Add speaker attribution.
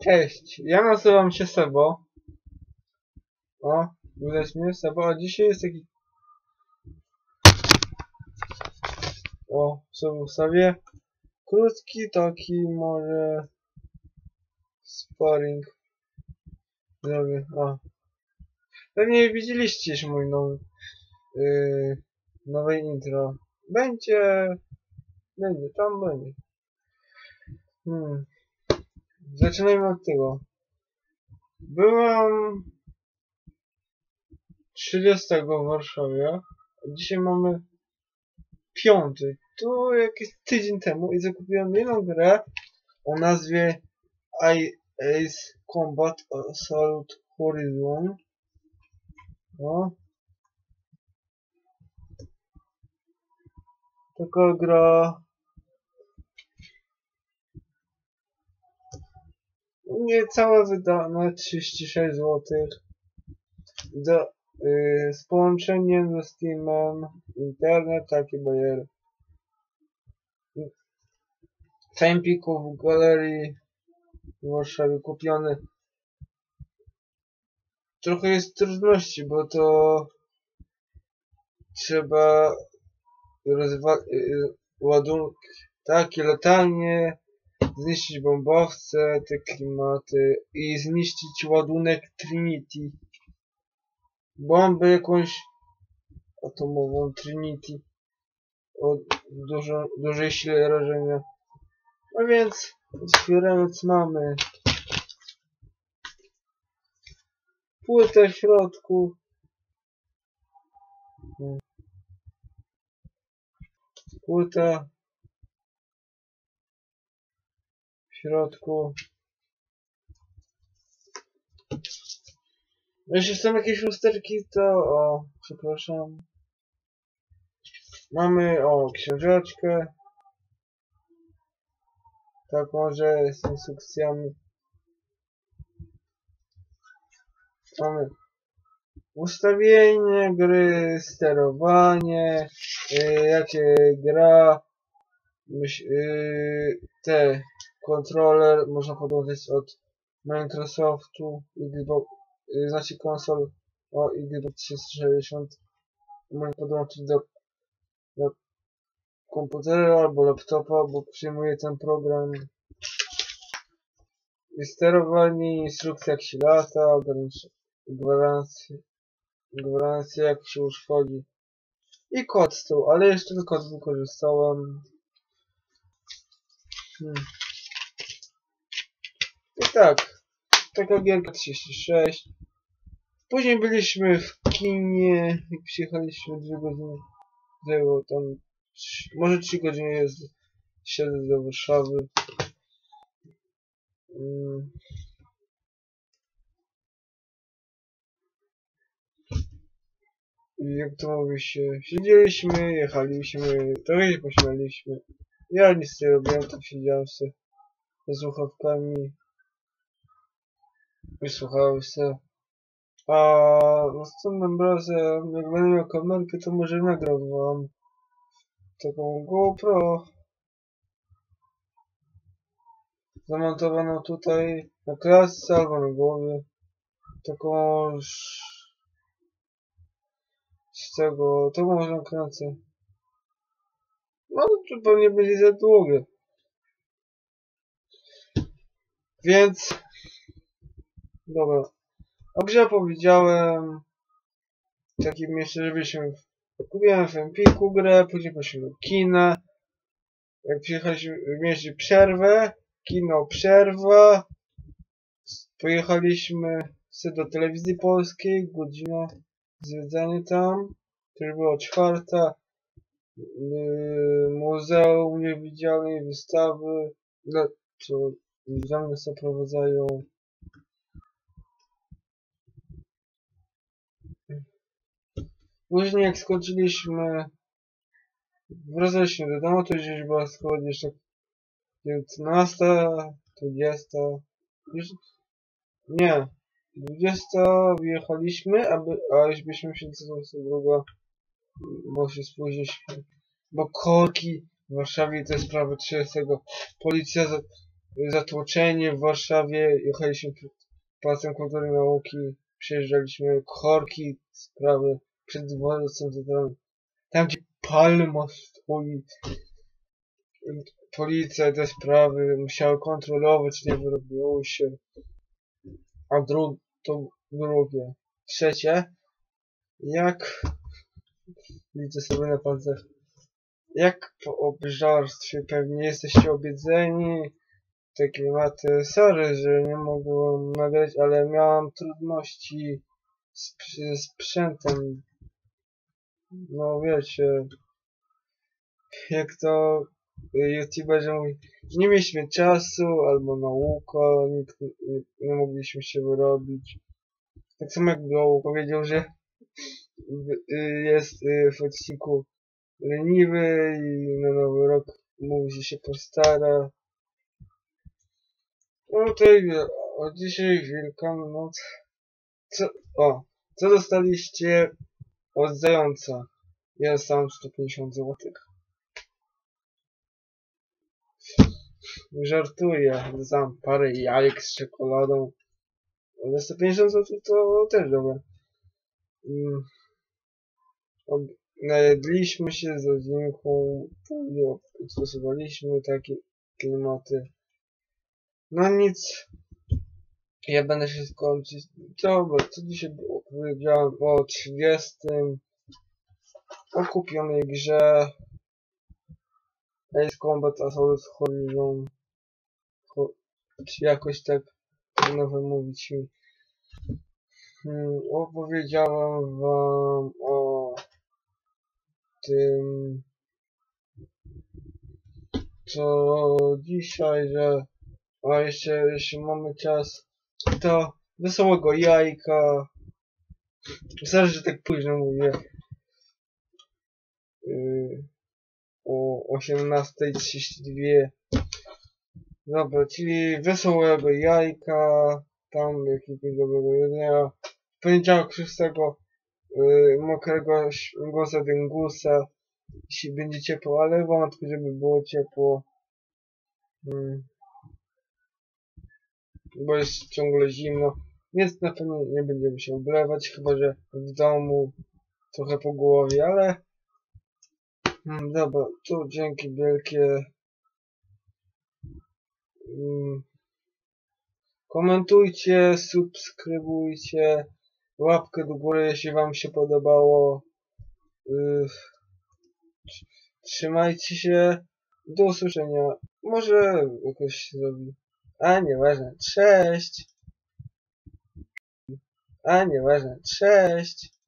Speaker 1: Cześć, ja nazywam się Sebo. O, widać mnie, Sebo, a dzisiaj jest taki... O, sobie ustawię. Krótki taki może... Sparring. Zrobię, o. Pewnie widzieliście już mój nowy... nowe intro. Będzie... tam będzie. Zaczynajmy od tego. Byłem 30 w Warszawie, a dzisiaj mamy 5. Tu jakiś tydzień temu i zakupiłem jedną grę o nazwie Ace Combat Assault Horizon. No. Taka gra niecała wydana 36 zł. Z połączeniem ze Steamem, internet, taki bajer. W Empiku w galerii w Warszawie kupiony. Trochę jest trudności, bo to trzeba ładunki takie latalnie, zniszczyć bombowce, te klimaty i zniszczyć ładunek Trinity. Bombę jakąś atomową Trinity o dużej sile rażenia. A więc otwierając mamy płytę w środku. Płyta w środku. Jeśli są jakieś lusterki, to o, przepraszam. Mamy książeczkę. Tak, może z instrukcjami. Mamy ustawienie gry, sterowanie, jak się gra, te kontroler można podłączyć od Microsoftu, znaczy konsol Xbox 360 można podłączyć do komputera albo laptopa, bo przyjmuje ten program. I sterowanie, instrukcja jak się lata, gwarancja jak się uszkodzi. I kod z tyłu, ale jeszcze ten kod wykorzystałem. I tak, taka gierka 36. Później byliśmy w kinie i przyjechaliśmy 2 godziny. Zajęło tam, może 3 godziny jazdy. Siedzę do Warszawy. Jak to mówi się, siedzieliśmy, jechaliśmy, trochę się pośmialiśmy. Ja nic nie robiłem, tak siedziałem sobie ze słuchawkami i słuchałem się. A następnym razem, jak będę miał kamerkę, to może nagram wam taką GoPro zamontowaną tutaj na klatce albo na głowie. Taką z tego, to może kręcę. No to pewnie będzie za długie. Więc dobra. O grze powiedziałem. W takim miejscu, żebyśmy kupiłem w Empiku grę, później poszliśmy do kina. Jak przyjechaliśmy, mieliśmy przerwę, kino przerwa. Pojechaliśmy do telewizji polskiej, godzina zwiedzanie tam. To już była 4. Muzeum Niewidzialnej wystawy, co za mnie zaprowadzają. Później jak skończyliśmy, wracaliśmy do domu, to już była schodzić jeszcze 19, 20, nie, 20 wyjechaliśmy, a już byśmy się do 22, bo się spóźniliśmy, bo korki w Warszawie to jest prawo 30, policja zatłoczenie w Warszawie, jechaliśmy przed Pałacem Kultury i Nauki, przejeżdżaliśmy korki, sprawy przed dworcem centralnym. Tam gdzie palma stoi, policja te sprawy musiała kontrolować, nie wyrobiło się. A to drugie. Trzecie, jak widzę sobie na palcach, jak po obżarstwie pewnie jesteście obiedzeni, te klimaty. Sorry, że nie mogłem nagrać, ale miałam trudności ze sprzętem. No wiecie, jak to youtuberzy mówią, nie mieliśmy czasu, albo nauka, nie mogliśmy się wyrobić. Tak samo jak Glow powiedział, że jest w odcinku leniwy i na nowy rok mówi, że się postara. No tutaj dzisiaj Wielkanoc. Co dostaliście od zająca? Ja sam 150 zł. Żartuję, dam parę jajek z czekoladą. Ale 150 zł to też dobre. Najedliśmy się z rodzinką, stosowaliśmy takie klimaty. No nic, ja będę się skończyć. Dobra, co dzisiaj było? Powiedziałem o 30, o kupionej grze Ace Combat Assault Horizon, czy jakoś tak trudno wymówić mi. Opowiedziałem wam o tym, co dzisiaj, że jeszcze jeśli mamy czas, to wesołego jajka. Sorry, że tak późno mówię. O 18:32. Dobra, czyli wesołego jajka, tam jakiegoś dobrego jedzenia. W poniedziałek 6 mokrego śmigłosa dyngusa, jeśli będzie ciepło, ale wątpię, żeby było ciepło. Bo jest ciągle zimno, więc na pewno nie będziemy się oblewać, chyba że w domu trochę po głowie, ale dobra, to dzięki wielkie. Komentujcie, subskrybujcie, łapkę do góry, jeśli wam się podobało. Trzymajcie się, do usłyszenia. Może jakoś zrobi. A nieważne, cześć.